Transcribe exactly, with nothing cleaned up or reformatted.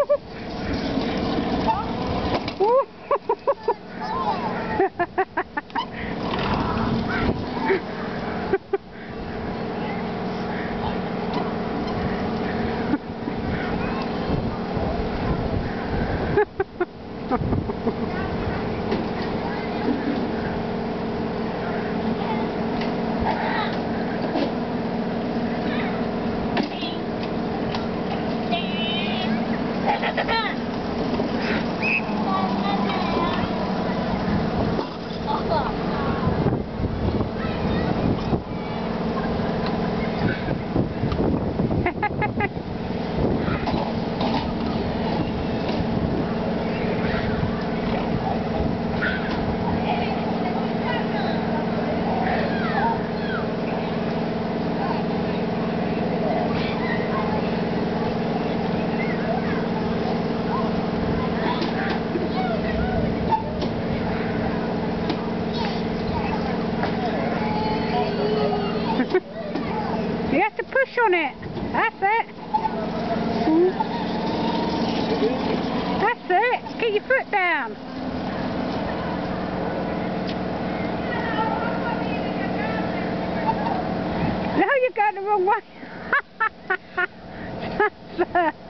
You have to push on it. That's it. That's it. Get your foot down. No, you're going the wrong way.